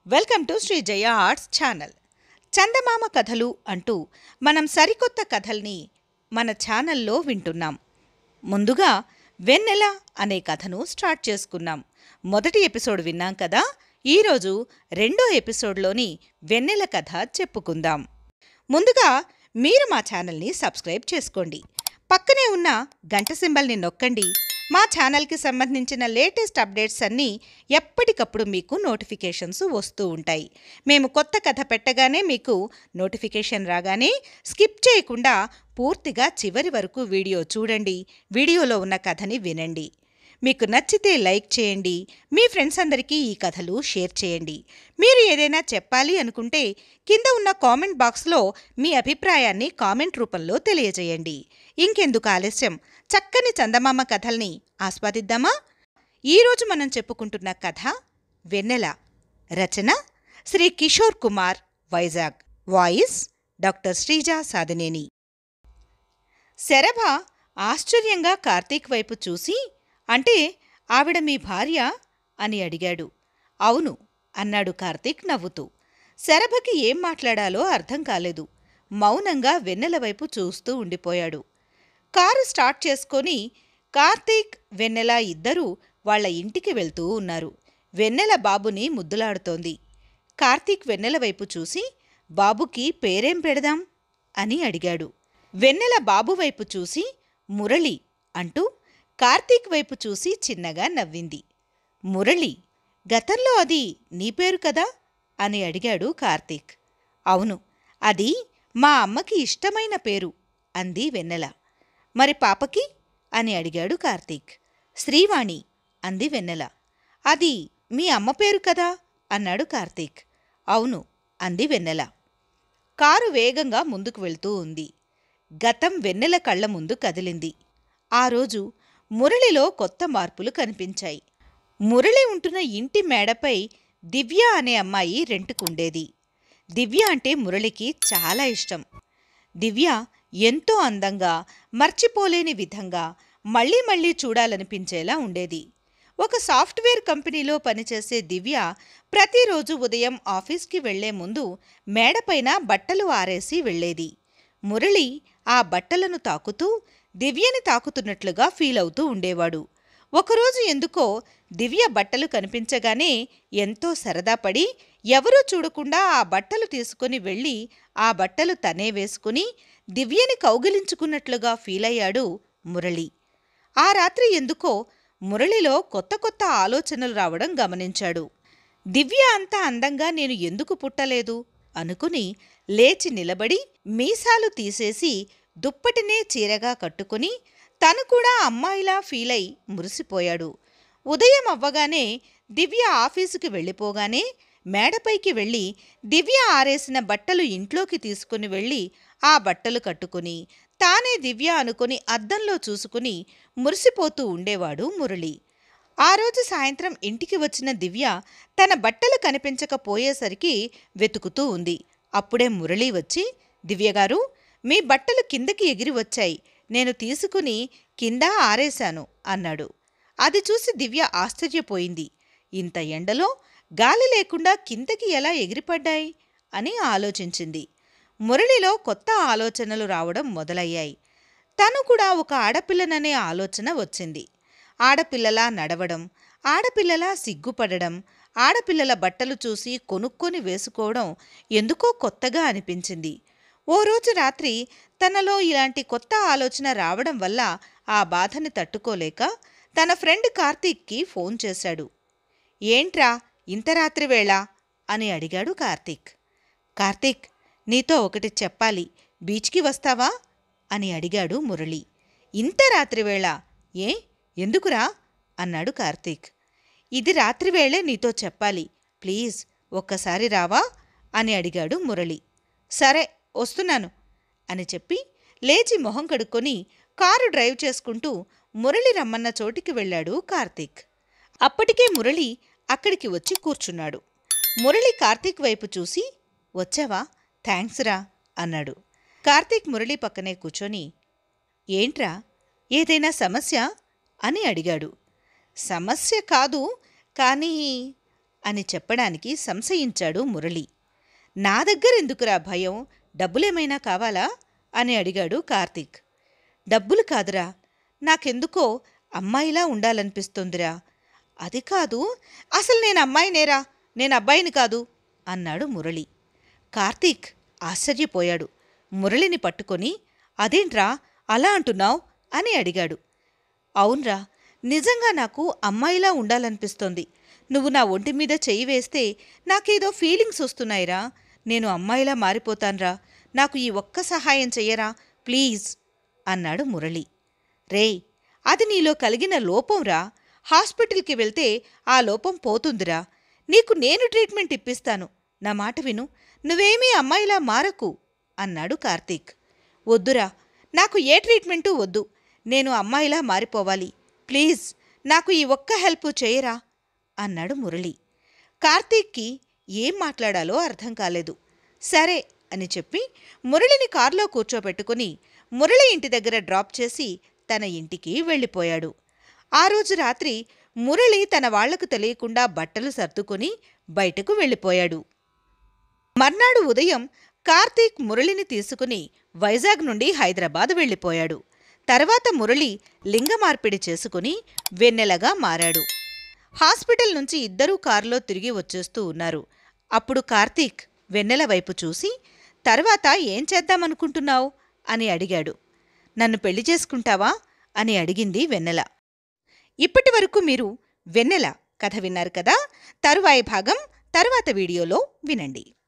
Welcome to Sri Jaya arts channel. Chandamama కథలు అంటూ మనం సరికొత్త కథల్ని మన ఛానల్లో వింటున్నాం. ముందుగా వెన్నెల అనే కథను స్టార్ట్ చేసుకున్నాం. మొదటి ఎపిసోడ్ విన్నాం కదా. ఈరోజు రెండో ఎపిసోడ్లోని వెన్నెల కథ చెప్పుకుందాం. ముందుగా మీరు మా ఛానల్ని సబ్స్క్రైబ్ చేసుకోండి. పక్కనే ఉన్న గంట సింబల్ని నొక్కండి. మా ఛానల్కి సంబంధించిన లేటెస్ట్ అప్డేట్స్ అన్నీ ఎప్పటికప్పుడు మీకు నోటిఫికేషన్స్ వస్తూ ఉంటాయి. మేము కొత్త కథ పెట్టగానే మీకు నోటిఫికేషన్ రాగానే స్కిప్ చేయకుండా పూర్తిగా చివరి వరకు వీడియో చూడండి. వీడియోలో ఉన్న కథని వినండి. మీకు నచ్చితే లైక్ చేయండి. మీ ఫ్రెండ్స్ అందరికీ ఈ కథలు షేర్ చేయండి. మీరు ఏదైనా చెప్పాలి అనుకుంటే కింద ఉన్న కామెంట్ బాక్స్లో మీ అభిప్రాయాన్ని కామెంట్ రూపంలో తెలియజేయండి. ఇంకెందుకు ఆలస్యం, చక్కని చందమామ కథల్ని ఆస్వాదిద్దామా? ఈరోజు మనం చెప్పుకుంటున్న కథ వెన్నెల. రచన శ్రీ కిషోర్ కుమార్, వైజాగ్. Voice doctor Sreeja Sadineni. శరభ ఆశ్చర్యంగా కార్తీక్ వైపు చూసి, అంటే ఆవిడ మీ భార్య అని అడిగాడు. అవును అన్నాడు కార్తీక్ నవ్వుతూ. శరభకి ఏం మాట్లాడాలో అర్థం కాలేదు. మౌనంగా వెన్నెల వైపు చూస్తూ ఉండిపోయాడు. కారు స్టార్ట్ చేసుకొని కార్తీక్, వెన్నెల ఇద్దరూ వాళ్ల ఇంటికి వెళ్తూ ఉన్నారు. వెన్నెల బాబుని ముద్దులాడుతోంది. కార్తీక్ వెన్నెల వైపు చూసి, బాబుకి పేరేం పెడదాం అని అడిగాడు. వెన్నెల బాబు వైపు చూసి మురళి అంటూ కార్తీక్ వైపు చూసి చిన్నగా నవ్వింది. మురళి, గతంలో అది నీ పేరు కదా అని అడిగాడు కార్తీక్. అవును, అది మా అమ్మకి ఇష్టమైన పేరు అంది వెన్నెల. మరి పాపకి అని అడిగాడు కార్తీక్. శ్రీవాణి అంది వెన్నెల. అది మీ అమ్మ పేరు కదా అన్నాడు కార్తీక్. అవును అంది వెన్నెల. కారు వేగంగా ముందుకు వెళ్తూ ఉంది. గతం వెన్నెల కళ్ల ముందు కదిలింది. ఆ రోజు మురళిలో కొత్త మార్పులు కనిపించాయి. మురళి ఉంటున్న ఇంటి మేడపై దివ్య అనే అమ్మాయి రెంటుకుండేది. దివ్య అంటే మురళికి చాలా ఇష్టం. దివ్య ఎంతో అందంగా, మర్చిపోలేని విధంగా, మళ్లీ మళ్లీ చూడాలనిపించేలా ఉండేది. ఒక సాఫ్ట్వేర్ కంపెనీలో పనిచేసే దివ్య ప్రతిరోజు ఉదయం ఆఫీస్కి వెళ్లే ముందు మేడపైన బట్టలు ఆరేసి వెళ్లేది. మురళి ఆ బట్టలను తాకుతూ దివ్యని తాకుతున్నట్లుగా ఫీలవుతూ ఉండేవాడు. ఒకరోజు ఎందుకో దివ్య బట్టలు కనిపించగానే ఎంతో సరదాపడి ఎవరూ చూడకుండా ఆ బట్టలు తీసుకుని వెళ్ళి ఆ బట్టలు తనే వేసుకుని దివ్యని కౌగిలించుకున్నట్లుగా ఫీలయ్యాడు మురళి. ఆ రాత్రి ఎందుకో మురళిలో కొత్త కొత్త ఆలోచనలు రావడం గమనించాడు. దివ్య అంత అందంగా నేను ఎందుకు పుట్టలేదు అనుకుని లేచి నిలబడి మీసాలు తీసేసి దుప్పటినే చీరగా కట్టుకుని తను కూడా అమ్మాయిలా ఫీలై మురిసిపోయాడు. ఉదయం అవ్వగానే దివ్య ఆఫీసుకి వెళ్ళిపోగానే మేడపైకి వెళ్ళి దివ్య ఆరేసిన బట్టలు ఇంట్లోకి తీసుకుని వెళ్ళి ఆ బట్టలు కట్టుకుని తానే దివ్య అనుకుని అద్దంలో చూసుకుని మురిసిపోతూ ఉండేవాడు మురళి. ఆ రోజు సాయంత్రం ఇంటికి వచ్చిన దివ్య తన బట్టలు కనిపించకపోయేసరికి వెతుకుతూ ఉంది. అప్పుడే మురళి వచ్చి, దివ్యగారు, మీ బట్టలు కిందకి ఎగిరి వచ్చాయి, నేను తీసుకుని కింద ఆరేశాను అన్నాడు. అది చూసి దివ్య ఆశ్చర్యపోయింది. ఇంత ఎండలో గాలి లేకుండా కిందకి ఎలా ఎగిరిపడ్డాయి అని ఆలోచించింది. మురళిలో కొత్త ఆలోచనలు రావడం మొదలయ్యాయి. తను కూడా ఒక ఆడపిల్లననే ఆలోచన వచ్చింది. ఆడపిల్లలా నడవడం, ఆడపిల్లలా సిగ్గుపడడం, ఆడపిల్లల బట్టలు చూసి కొనుక్కొని వేసుకోవడం ఎందుకో కొత్తగా అనిపించింది. ఓ రోజు రాత్రి తనలో ఇలాంటి కొత్త ఆలోచన రావడం వల్ల ఆ బాధని తట్టుకోలేక తన ఫ్రెండ్ కార్తీక్కి ఫోన్ చేశాడు. ఏంట్రా ఇంత రాత్రివేళ అని అడిగాడు కార్తీక్. కార్తీక్, నీతో ఒకటి చెప్పాలి, బీచ్కి వస్తావా అని అడిగాడు మురళి. ఇంత రాత్రివేళ? ఎందుకురా అన్నాడు కార్తీక్. ఇది రాత్రివేళే నీతో చెప్పాలి, ప్లీజ్ ఒక్కసారి రావా అని అడిగాడు మురళి. సరే వస్తున్నాను అని చెప్పి లేచి మొహం కడుక్కొని కారు డ్రైవ్ చేసుకుంటూ మురళి రమ్మన్న చోటికి వెళ్ళాడు కార్తీక్. అప్పటికే మురళి అక్కడికి వచ్చి కూర్చున్నాడు. మురళి కార్తీక్ వైపు చూసి, వచ్చావా, థ్యాంక్స్ రా అన్నాడు. కార్తీక్ మురళి పక్కనే కూర్చొని, ఏంట్రా, ఏదైనా సమస్య అని అడిగాడు. సమస్య కాదు, కానీ అని చెప్పడానికి సంశయించాడు మురళి. నా దగ్గరెందుకురా భయం, డబ్బులేమైనా కావాలా అని అడిగాడు కార్తీక్. డబ్బులు కాదురా, నాకెందుకో అమ్మాయిలా ఉండాలనిపిస్తోందిరా. అది కాదు, అసలు నేను అమ్మాయినేరా, నేను అబ్బాయిని కాదు అన్నాడు మురళి. కార్తీక్ ఆశ్చర్యపోయాడు. మురళిని పట్టుకొని అదేంట్రా అలా అంటున్నావ్ అని అడిగాడు. అవునరా, నిజంగా నాకు అమ్మాయిలా ఉండాలనిపిస్తోంది. నువ్వు నా ఒంటి మీద చెయ్యి వేస్తే నాకేదో ఫీలింగ్స్ వస్తున్నాయిరా. నేను అమ్మాయిలా మారిపోతాన్రా. నాకు ఈ ఒక్క సహాయం చెయ్యరా ప్లీజ్ అన్నాడు మురళి. రేయ్, అది నీలో కలిగిన లోపంరా. హాస్పిటల్కి వెళ్తే ఆ లోపం పోతుందిరా. నీకు నేను ట్రీట్మెంట్ ఇప్పిస్తాను. నా మాట విను, నువ్వేమీ అమ్మాయిలా మారకు అన్నాడు కార్తీక్. వద్దురా, నాకు ఏ ట్రీట్మెంటూ వద్దు. నేను అమ్మాయిలా మారిపోవాలి. ప్లీజ్ నాకు ఈ ఒక్క హెల్ప్ చేయరా అన్నాడు మురళి. కార్తీక్కి ఏం మాట్లాడాలో అర్థం కాలేదు. సరే అని చెప్పి మురళిని కారులో కూర్చోబెట్టుకుని మురళి ఇంటి దగ్గర డ్రాప్ చేసి తన ఇంటికి వెళ్ళిపోయాడు. ఆ రోజు రాత్రి మురళి తన వాళ్లకు తెలియకుండా బట్టలు సర్దుకుని బయటకు వెళ్ళిపోయాడు. మర్నాడు ఉదయం కార్తీక్ మురళిని తీసుకుని వైజాగ్ నుండి హైదరాబాద్ వెళ్ళిపోయాడు. తర్వాత మురళి లింగమార్పిడి చేసుకుని వెన్నెలగా మారాడు. హాస్పిటల్ నుంచి ఇద్దరూ కారులో తిరిగి వచ్చేస్తూ ఉన్నారు. అప్పుడు కార్తీక్ వెన్నెల వైపు చూసి, తర్వాత ఏం చేద్దామనుకుంటున్నావు అని అడిగాడు. నన్ను పెళ్లి చేసుకుంటావా అని అడిగింది వెన్నెల. ఇప్పటివరకు మీరు వెన్నెల కథ విన్నారు కదా. తరువాయి భాగం తర్వాత వీడియోలో వినండి.